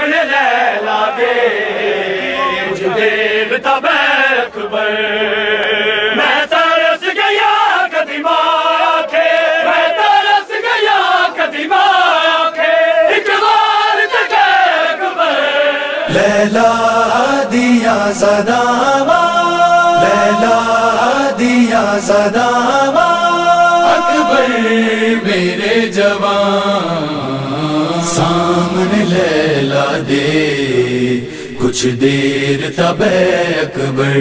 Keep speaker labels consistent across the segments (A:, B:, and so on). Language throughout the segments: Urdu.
A: سامنے لیلا دے مجھے دیکھتا بے اکبر میں ترس گیا قدیم آنکھے میں ترس گیا قدیم آنکھے ایک بار تک اکبر
B: لیلا دیا صداوا لیلا دیا صداوا اکبر میرے جوان سامنے لیلا دے کچھ دیر تب اکبر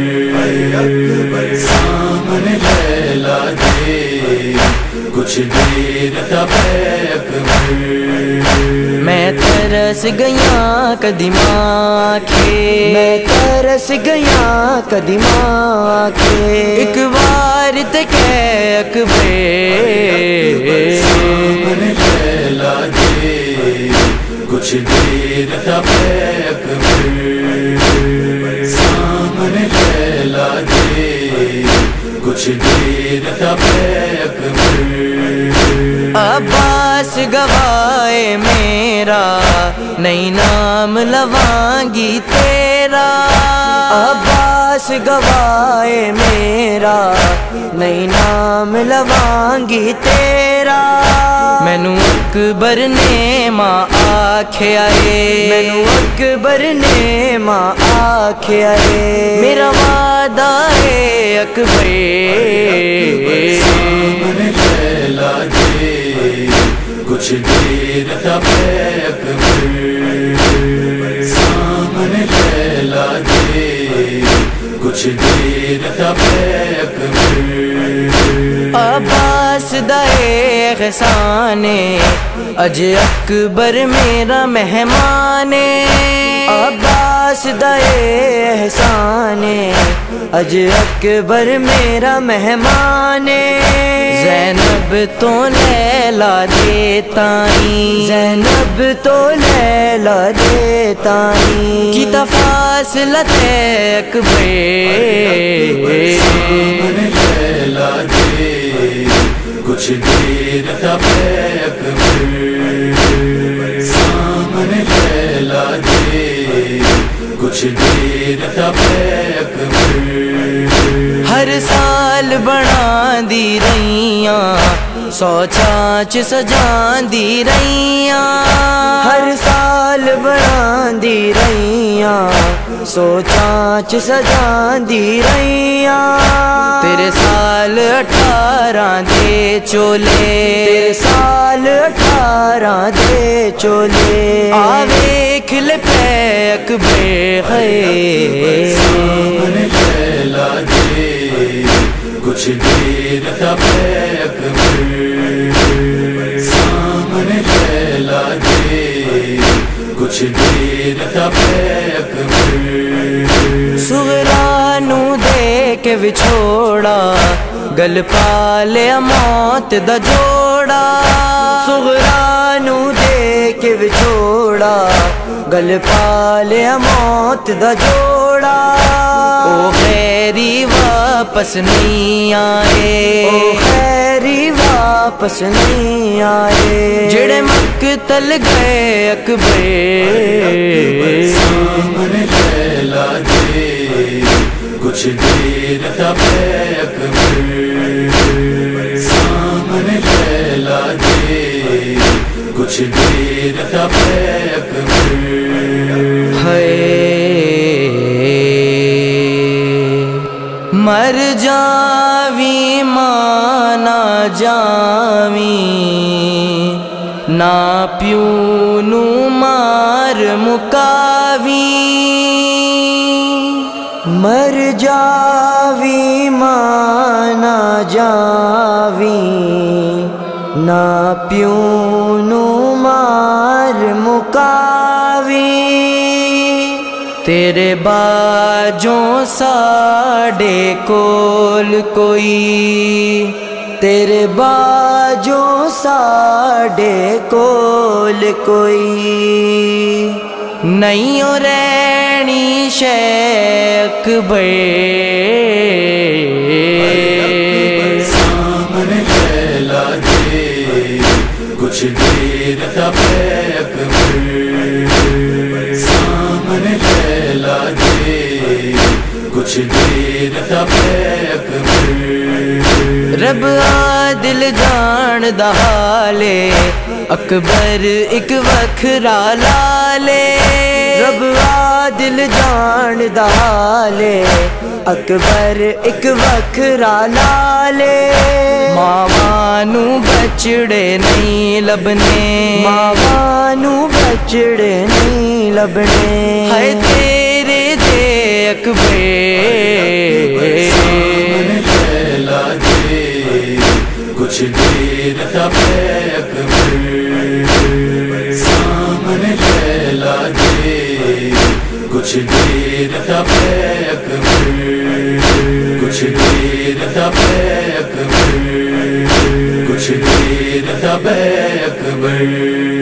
B: سامنے لیلا دے کچھ دیر تب اکبر
C: میں ترس گیا قدیم آنکھے میں ترس گیا قدیم آنکھے ایک بار تک اکبر
B: سامنے لیلا دے کچھ دیر تب اکبر سامنے لیلا دے کچھ دیر تب اکبر
C: عباس گواہ میرا نہیں نام لوانگی تیرا عباس گواہ میرا نہیں نام لوانگی تیرا مینوں اکبر نے ماں آکھیا اے مینوں اکبر نے ماں آکھیا اے میرا وعدہ اے اکبر
B: سامنے لیلا دے کچھ دیر تب اکبر سامنے لیلا دے کچھ دیر تب اکبر
C: عباس دا احسان اج اکبر میرا مہمان عباس دا احسان اج اکبر میرا مہمان زینب تو لیلا دے تائیں زینب تو لیلا دے تائیں کی فاصلہ تے اکبر
B: سامنے لیلا دے کچھ دیر تب اکبر سامنے لیلا دے کچھ دیر تب اکبر
C: ہر سال بنا دی رہیاں سو چاچ سجان دی رہیاں ہر سال بنا دی رہیاں سو چاچ سجان دی رہیاں تیرے سال 18 دے چولے تیرے سال 18 دے چولے آویکھ لے پہ اکبر
B: سامنے لیلا دے کچھ دیر تب اکبر سامنے لیلا دے کچھ دیر تب اکبر
C: سغرا نو دے کے وچھوڑا گل پالیا موت دا جوڑا سغرا نو دے کے وچھوڑا گل پالیا موت دا جوڑا او خیری واپس نہیں آئے او خیری واپس نہیں آئے جڑے مقتل گئے اکبر
B: سامنے لیلا دے کچھ دیر تب اکبر سامنے لیلا دے کچھ دیر تب اکبر
C: مر جاویں ماں نہ جاویں نہ پیو نو مار مکاویں مر جاویں ماں نہ جاویں نہ پیو نو مار مکاویں تیرے باجوں ساڈے کول کوئی تیرے باجوں ساڈے کول کوئی نہیں رہنی شیخ بے
B: سامنے لیلا دے کچھ دیر تب اکبر کچھ دیر تبے اکبر
C: رب عادل جان دا حالے اکبر ایک وکھرا لالے رب عادل جان دا حالے اکبر ایک وکھرا لالے ماواں نوں بچڑے نہیں لبنے ماواں نوں بچڑے نہیں لبنے ہے تیرے جے اکبر
B: لیلا دے کچھ دیر تبے اکبر سامنے لیلا دے کچھ دیر تبے اکبر کچھ دیر تبے اکبر کچھ دیر تبے اکبر